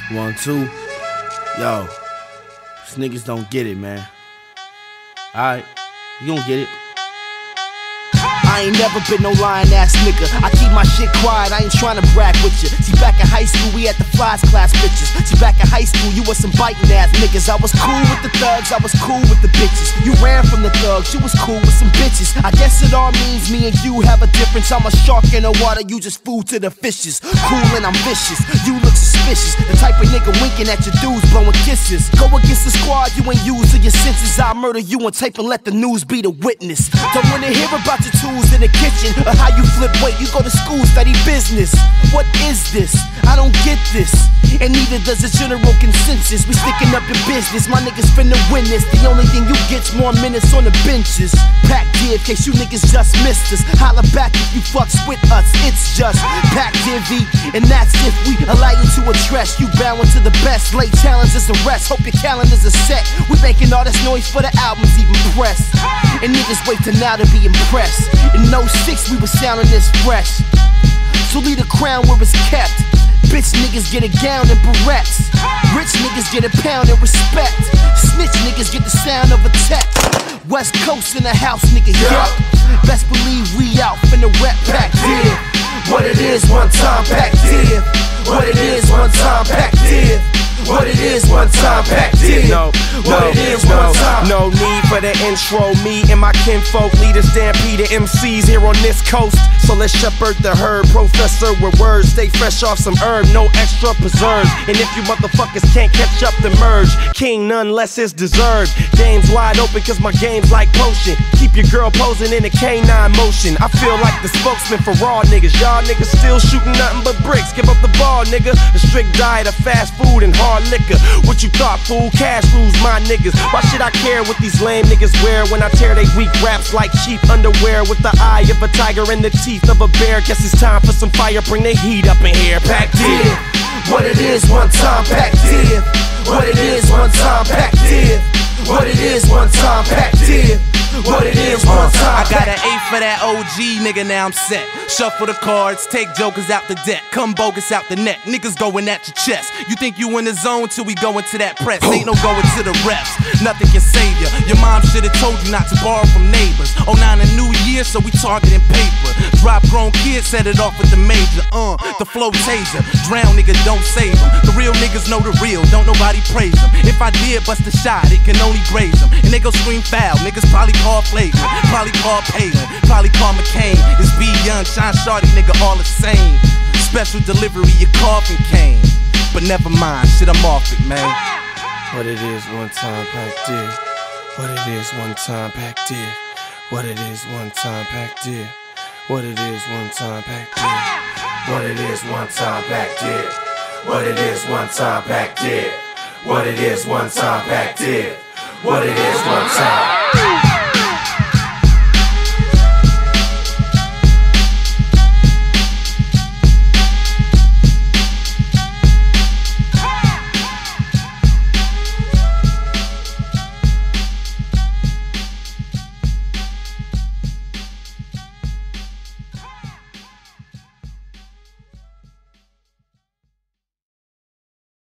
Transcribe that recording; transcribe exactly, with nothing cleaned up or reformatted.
One, two. Yo, these niggas don't get it, man. Alright, you gon' get it. I ain't never been no lying ass nigga. I keep my shit quiet, I ain't tryna brag with you. See, back in high school, we had the flies class bitches. See, back in high school, you was some biting ass niggas. I was cool with the thugs, I was cool with the bitches. You ran from the thugs, you was cool with some bitches. I guess it all means me and you have a difference. I'm a shark in the water, you just food to the fishes. Cool and I'm vicious, you look suspicious. The type of nigga winking at your dudes, blowing kisses. Go against the squad, you ain't used to your senses. I'll murder you on tape and let the news be the witness. Don't wanna hear about your tools in the kitchen or how you flip weight. You go to school, study business. What is this? I don't get this, and neither does the general consensus. We sticking up in business, my niggas finna win this. The only thing you get's more minutes on the benches. Pac Div, case you niggas just missed us. Holla back if you fucks with us. It's just Pac Div, and that's if we allow you to address. You bowing to the best, late challenges the rest. Hope your calendars are set. We making all this noise for the albums even pressed, and niggas wait till now to be impressed. In oh six we was sounding this fresh, so leave the crown where it's kept. Bitch niggas get a gown and barrettes. Rich niggas get a pound and respect. Snitch niggas get the sound of a text. West Coast in the house, nigga, yup. Best believe we out finna rep Pac Div. What it is, one time Pac Div. What it is, one time Pac Div. What it is, one time Pac Div. No, what no, it is, no, one time. no need for the intro. Me and my kinfolk lead a stampede of M Cs here on this coast. So let's shepherd the herd, professor with words. Stay fresh off some herb, no extra preserves. And if you motherfuckers can't catch up, then merge. King none less is deserved. Game's wide open cause my game's like potion. Keep your girl posing in a K nine motion. I feel like the spokesman for raw niggas. Y'all niggas still shooting nothing but bricks. Give up the ball, nigga. A strict diet of fast food and hard liquor. What you thought, fool? Cash rules my niggas. Why should I care what these lame niggas wear when I tear they weak raps like cheap underwear with the eye of a tiger and the teeth of a bear? Guess it's time for some fire, bring the heat up in here. Pac Div. What it is, one time Pac Div. What it is, one time Pac Div. What it is, one time Pac Div. What it is, one time. I got an eight for that O G, nigga, now I'm set. Shuffle the cards, take jokers out the deck. Come bogus out the net, niggas going at your chest. You think you in the zone till we go into that press. Ain't no going to the reps, nothing can save ya. Your mom should've told you not to borrow from neighbors. Oh nine a new year, so we targeting paper. Drop grown kids, set it off with the major. Uh, the flow taser, drown nigga, don't save them. The real niggas know the real, don't nobody praise them. If I did bust a shot, it can only graze them. And they go scream foul, niggas probably call flagrant, probably call Palin, probably call McCain. It's B Young, Shine Shorty, nigga, all the same. Special delivery, your coffin came. But never mind, shit, I'm off it, man. What it is, one time Pac Div. What it is, one time Pac Div. What it is, one time Pac Div. What it is, one time Pac Div. What it is, one time Pac Div. What it is, one time Pac Div. What it is, one time Pac Div. What it is, one time.